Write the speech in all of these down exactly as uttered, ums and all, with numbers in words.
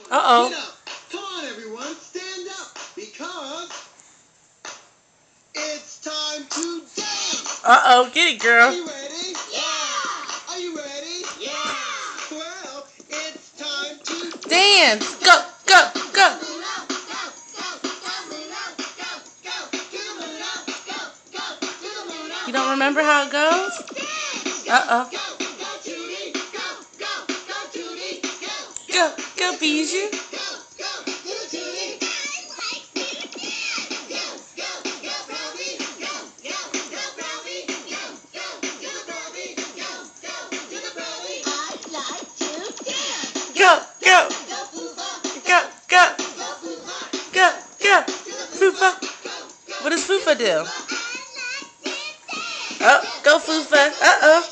Uh-oh. Get up. Come on, everyone. Stand up. Because it's time to dance. Uh-oh. Get it, girl. Are you ready? Yeah. Are you ready? Yeah. Well, it's time to Dance. Go, go, go. You don't remember how it goes? Uh-oh. Go, go, Bijou. Go, go. Go, go. Go, go. Fufa. What does Fufa do? Oh, go Fufa. Uh-oh.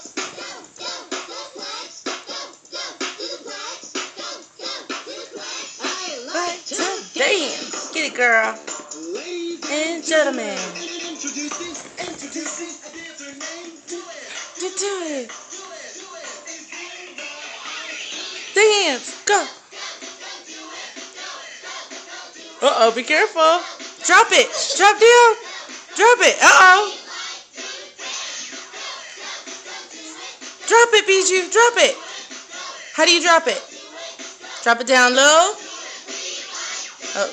Like to dance. Get it, girl. Ladies And gentlemen. Introducing, introducing a dancer named Duet. You do it. Dance. Go. Uh-oh, be careful. Drop it. Drop down. Drop it. Uh-oh. Drop it, Bijou. Drop it. How do you drop it? Drop it down low. Oh.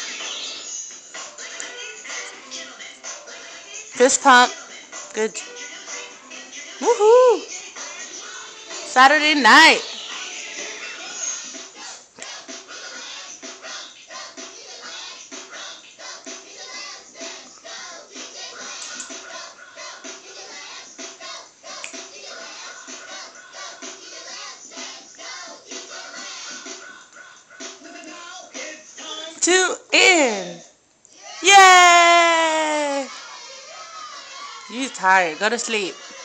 Fist pump. Good. Woohoo. Saturday night. To end. Yay! You tired. Go to sleep.